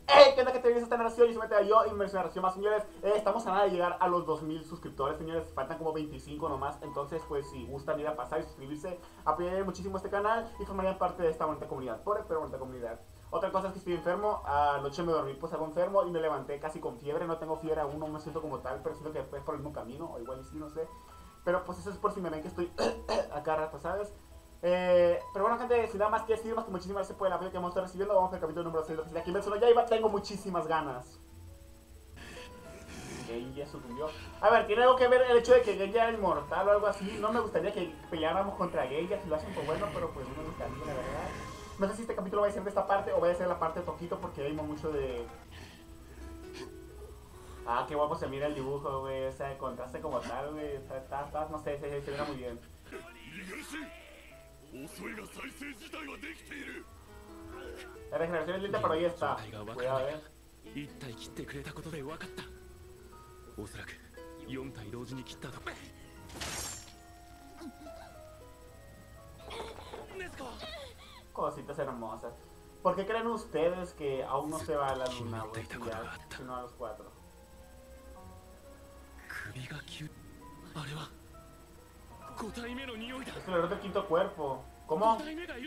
¿Qué onda que te vienes esta narración? Y se mete a yo y me narración más, señores. Estamos a nada de llegar a los 2000 suscriptores, señores. Faltan como 25 nomás. Entonces, pues, si gustan ir a pasar y suscribirse, apoyarían muchísimo este canal y formarían parte de esta bonita comunidad. Pobre, pero bonita comunidad. Otra cosa es que estoy enfermo. Anoche me dormí, pues, algo enfermo y me levanté casi con fiebre. No tengo fiebre aún, no me siento como tal, pero siento que es por el mismo camino, o igual sí, no sé. Pero, pues, eso es por si me ven que estoy a cada rato, ¿sabes? Pero bueno, gente, sin nada más que decir, más que muchísimas gracias por el apoyo que vamos a estar recibiendo. Vamos al capítulo número 6 de Oficina Kimetsu no Yaiba. Tengo muchísimas ganas. Genji sucumbió. A ver, tiene algo que ver el hecho de que Genji era inmortal o algo así. No me gustaría que peleáramos contra Genji, si lo hacen pues bueno, pero pues no me gustaría, la verdad. No sé si este capítulo va a ser de esta parte o va a ser la parte de Toquito, porque vimos mucho de... Ah, qué guapo se mira el dibujo, güey. O sea, el contraste como tal, güey. No sé, se mira muy bien. La regeneración es lenta, pero ahí está. Cuidado, Cositas hermosas. ¿Por qué creen ustedes que aún no se va a la luna, güey? Sino a los 4. Es el olor del quinto cuerpo. ¿Cómo?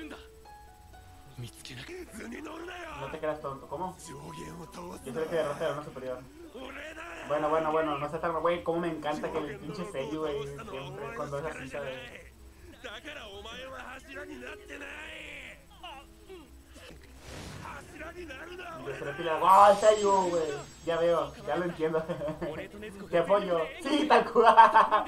No te creas tonto. ¿Cómo? Yo sé que derrota de uno superior. Bueno, no sé tan... Güey, cómo me encanta que el pinche sello, güey, siempre cuando es así, ¿sabes? Yo seré pilar. ¡Wow, el sello, güey! Ya veo, ya lo entiendo. Te apoyo. ¡Sí, tal cual!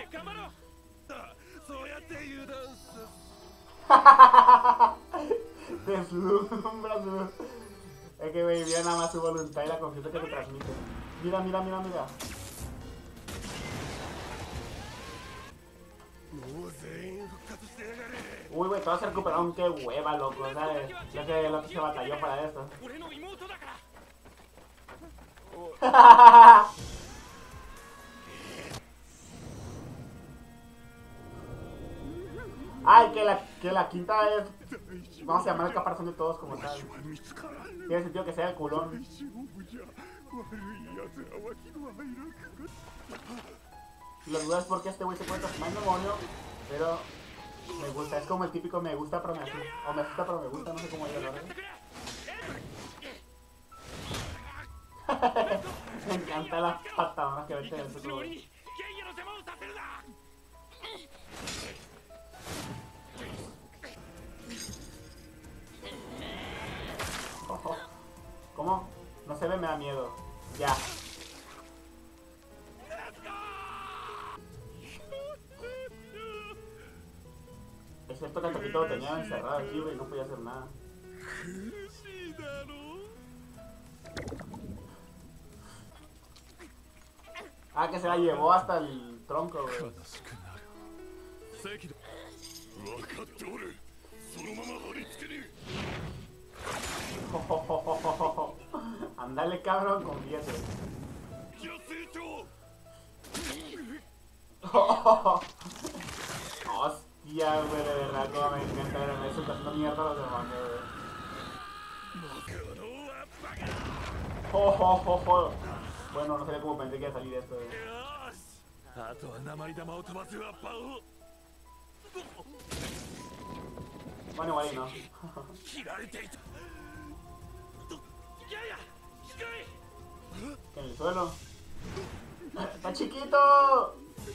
Deslumbra su... Es que, güey, mira nada más su voluntad y la confianza que te transmite. Mira. Uy, güey, todo se recuperaron, qué hueva, loco, ¿sabes? Lo que se batalló para esto. Ay, que la quinta es... Vamos a llamar el caparazón de todos como tal. Tiene sentido que sea el culón. La duda es por qué este güey se puede transformar en demonio, pero me gusta, es como el típico me gusta pero me asusta, o me asusta pero me gusta, no sé cómo decirlo, ¿verdad? Me encanta las patadas que vete en ese juego. ¿Cómo? No se ve, me da miedo. Ya. Es cierto que el Toquito lo tenía encerrado aquí, güey, no podía hacer nada. Ah, que se la llevó hasta el tronco, güey. Andale, cabrón, convierte. Hostia, güey, de verdad, como me encanta ver eso, está haciendo mierda a los demonios, güey. Bueno, no sabía cómo pensé que iba a salir esto, güey. Bueno, igual y no. ¿Que en el suelo? ¡Está chiquito!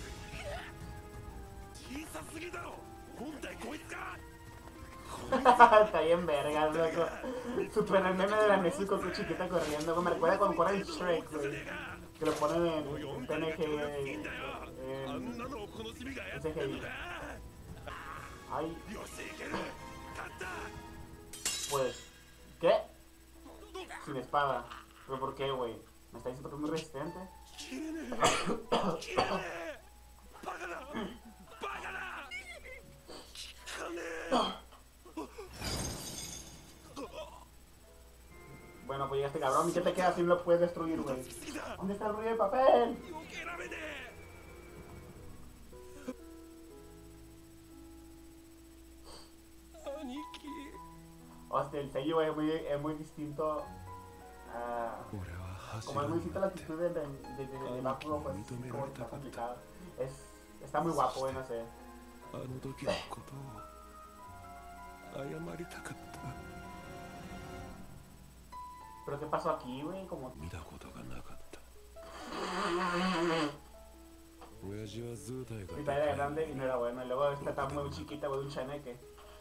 Está bien verga, loco. Super el meme de la Nessie con su chiquita corriendo, güey. Me recuerda cuando corre el Shrek, güey. Que lo ponen en PNG, en CGI. Ay. Pues, ¿qué? Sin espada. ¿Pero por qué, güey? ¿Me está diciendo que es muy resistente? Bueno, pues llega este cabrón. ¿Y qué te queda si no lo puedes destruir, güey? ¿Dónde está el rollo de papel? Hostia, el sello es muy distinto como es muy distinta la actitud de Bakugo, pues como que está complicado. Está muy guapo, no sé. ¿Pero qué pasó aquí, güey? Como... Mi talla era grande y no era buena. Y luego esta está muy chiquita, güey, un chaneque.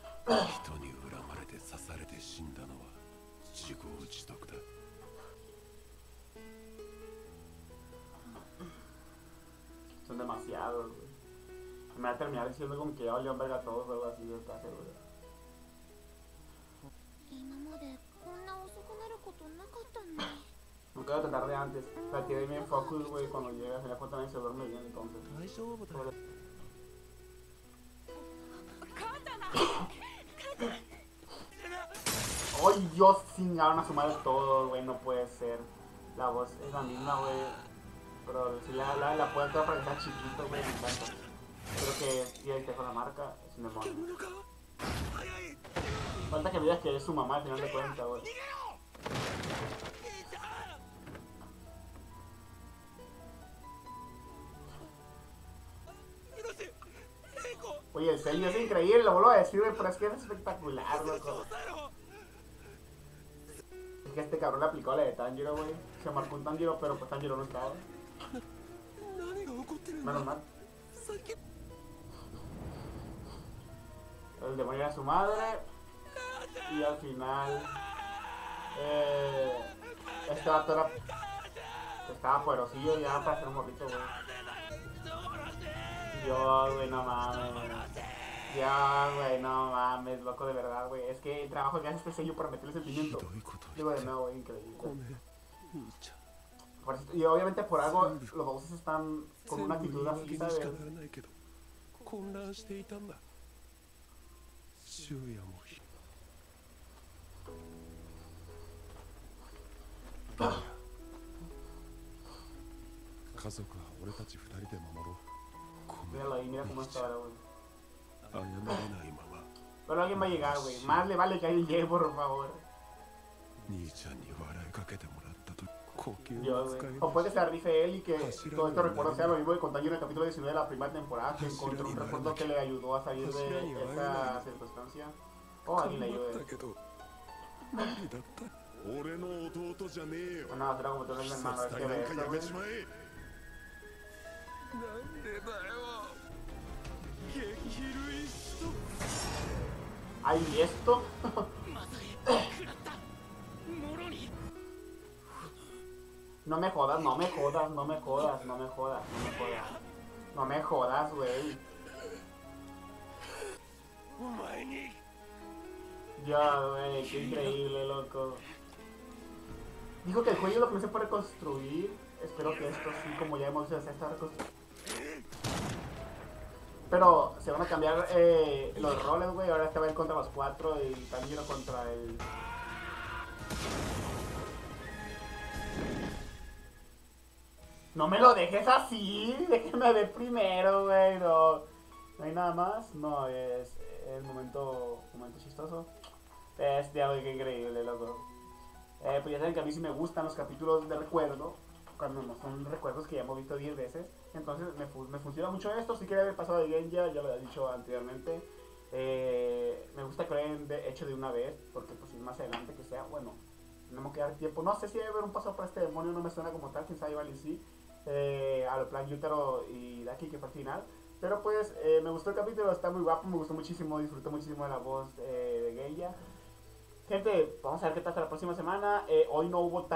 Son demasiados, güey. Me va a terminar diciendo como que ya valió verga a todos o algo así, yo estoy seguro. Nunca voy a tratar de antes. La tiré bien focus, güey, cuando llega a la foto nadie se duerme bien, entonces. ¡Ay, Dios! Chingaron a su madre todo, güey, no puede ser. La voz es la misma, güey. Pero si la puedo entrar para que sea chiquito, güey, me encanta. Creo que sí, ahí te dejo la marca, es un demonio. Falta que veas que es su mamá al final de cuentas, güey. Oye, el sello es increíble, lo vuelvo a decir, güey, pero es que es espectacular, loco. Es que este cabrón le aplicó la de Tanjiro, güey. Se marcó un Tanjiro, pero pues Tanjiro no estaba. Menos mal. El demonio era su madre. Y al final... este vato estaba poderosillo ya para ser un morrito, güey. Dios, güey, no mames. Dios, güey, no mames, loco, de verdad, güey. Es que el trabajo que hace este sello para meterle sentimiento. Digo, de nuevo, güey, increíble. Y obviamente por algo los voces están con una actitud así, ¿sabes? Míralo ahí, mira cómo está ahora, güey. Pero alguien va a llegar, güey. Más le vale que alguien llegue, por favor. Dios, güey. O puede que se rife él y que todo esto recuerdo sea lo mismo que contó en el capítulo 19 de la primera temporada, que encontró un recuerdo que le ayudó a salir de esa circunstancia. O alguien le ayude. Bueno, será como todo el hermano, es que ve esto, güey. Ay, ¿y esto? No me jodas, no me jodas, no me jodas, no me jodas, no me jodas. No me jodas, güey. Ya, güey, qué increíble, loco. Dijo que el cuello es lo que no se puede reconstruir. Espero que esto sí, como ya hemos dicho, se está reconstruyendo. Pero se van a cambiar los roles, güey. Ahora este va a ir contra los 4 y también contra el... No me lo dejes así, déjeme ver primero, güey. No hay nada más. No, es el momento chistoso. Güey, qué increíble, loco. Pues ya saben que a mí sí me gustan los capítulos de recuerdo. Cuando no son recuerdos que ya hemos visto 10 veces. Entonces me funciona mucho esto. Si quería haber pasado de Genja, ya lo había dicho anteriormente. Me gusta que lo hayan hecho de una vez. Porque pues si más adelante que sea, bueno, no me queda tiempo. No sé si debe haber un paso para este demonio, no me suena como tal. Quién sabe, igual y sí. A lo plan Yutaro y Daki, que fue al final. Pero pues me gustó el capítulo, está muy guapo, me gustó muchísimo, disfruté muchísimo de la voz de Genja. Gente, vamos a ver qué tal hasta la próxima semana. Hoy no hubo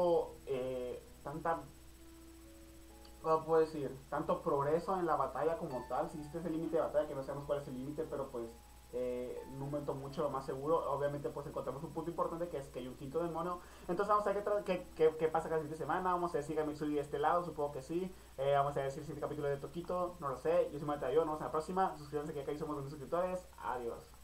¿cómo puedo decir? Tanto progreso en la batalla como tal. Si este es el límite de batalla, que no sabemos cuál es el límite, pero pues en un momento mucho lo más seguro. Obviamente pues encontramos un punto importante, que es que hay un quinto demonio. Entonces vamos a ver qué pasa cada siguiente semana. Vamos a ver si sigue Mitsuri de este lado, supongo que sí. Vamos a ver si el siguiente capítulo de Tokito, no lo sé. Yo soy Mateo, nos vemos en la próxima. Suscríbanse, que acá somos 2 suscriptores. Adiós.